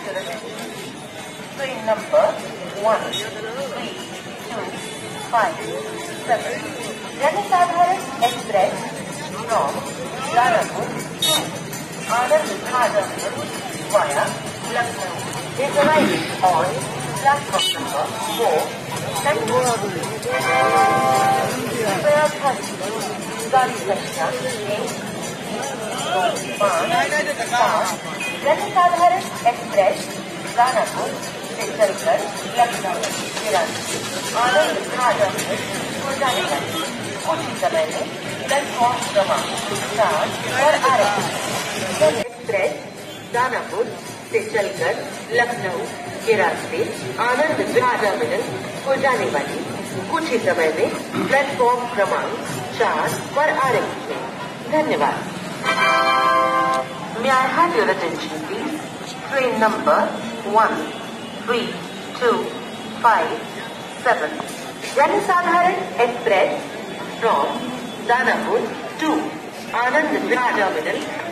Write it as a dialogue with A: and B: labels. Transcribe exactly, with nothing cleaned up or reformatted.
A: your attention. Train number one three two five seven. Varanasi Express from Ranapur to Anand Terminal via Lucknow is arriving on platform number four. Thank you. कृपया ध्यान दीजिए गाड़ी संख्या एक दो पाँच सात जनसाधारण एक्सप्रेस दानापुर से चलकर लखनऊ तिरासी आनंद टर्मिनल को जाने वाली कुछ ही समय में प्लेटफॉर्म क्रमांक चार पर आ रही है। एक्सप्रेस दानापुर से चलकर लखनऊ के रास्ते आनंद टर्मिनल को जाने वाली कुछ ही समय में प्लेटफॉर्म क्रमांक चार पर आ रही है। धन्यवाद। May I have your attention, please? Train number one three two five seven. Janasadaran Express from Danapur to Anand Terminal